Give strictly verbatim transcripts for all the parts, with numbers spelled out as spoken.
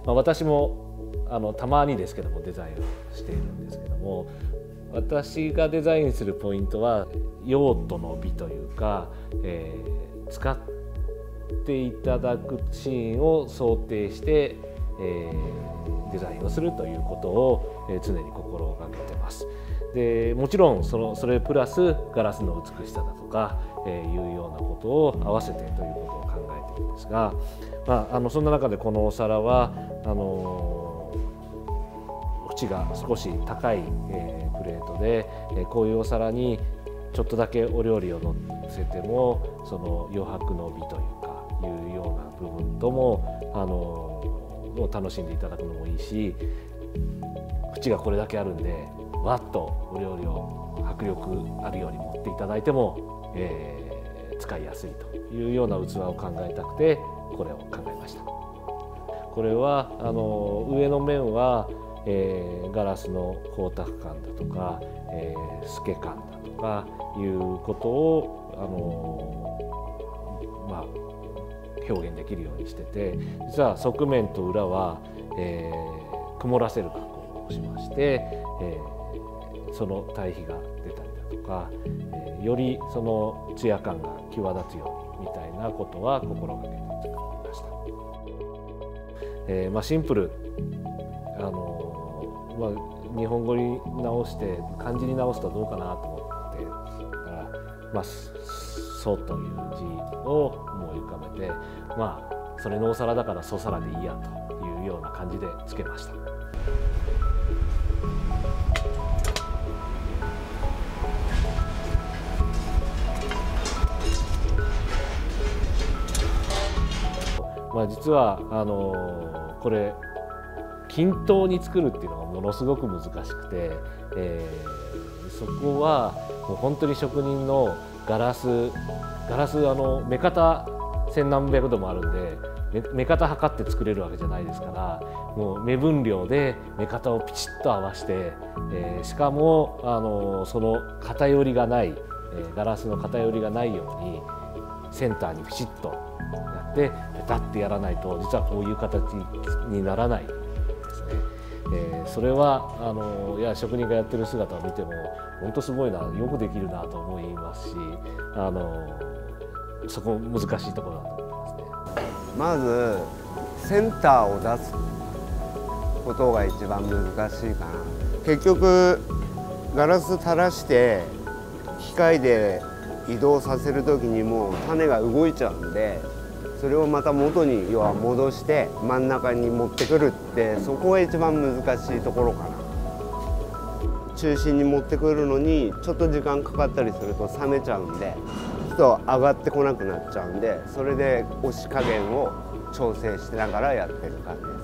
まあ、私もあのたまにですけどもデザインをしているんですけども、私がデザインするポイントは用途の美というか、えー、使っていただくシーンを想定して、えー、デザインをするということを、えー、常に心がけてます。でもちろんそのそれプラスガラスの美しさだとか、えー、いうようなことを合わせてということを考えているんですが、まあ、あのそんな中でこのお皿はあの縁が少し高い、えー、プレートで、えー、こういうお皿にちょっとだけお料理を乗せてもその余白の美というかいうような部分ともあのを楽しんでいただくのもいいし、縁がこれだけあるんでわっとお料理を迫力あるように持っていただいても、えー、使いやすいというような器を考えたくてこれを考えました。これはあの上の面は、えー、ガラスの光沢感だとか、えー、透け感だとかいうことをあの、まあ、表現できるようにしてて、実は側面と裏は、えー、曇らせる加工をしまして、えーその対比が出たりだとか、えー、よりそのツヤ感が際立つようにみたいなことは心がけて作りました。えーまあ、シンプル、あのーまあ、日本語に直して漢字に直すとどうかなと思ってから、まあ、ソという字を思い浮かべて、まあ、それのお皿だからソ皿でいいやというような感じでつけました。まあ、実はあのこれ均等に作るっていうのがものすごく難しくて、えー、そこはもう本当に職人のガラスガラスあの目方千何百度もあるんで目方測って作れるわけじゃないですから、もう目分量で目方をピチッと合わせて、えー、しかもあのその偏りがない、えー、ガラスの偏りがないようにセンターにピチッとやってペタッてやらないと実はこういう形にならないですね。えー、それはあのいや職人がやってる姿を見ても本当すごいな、よくできるなと思いますし、あのそこ難しいところだと思いますね。 まずセンターを出すことが一番難しいかな。結局ガラス垂らして機械で移動させる時にもう種が動いちゃうんで、それをまた元に要は戻して真ん中に持ってくるって、そこが一番難しいところかな。中心に持ってくるのにちょっと時間かかったりすると冷めちゃうんで、ちょっと上がってこなくなっちゃうんで、それで押し加減を調整しながらやってる感じです。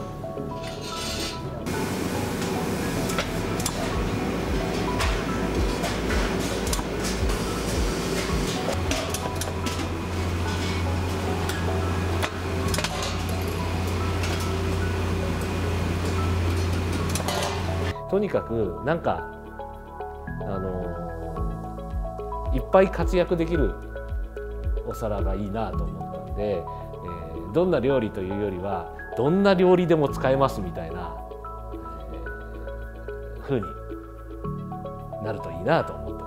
とにかくなんかあのー、いっぱい活躍できるお皿がいいなと思ったんで、えー、どんな料理というよりはどんな料理でも使えますみたいな、えー、風になるといいなと思って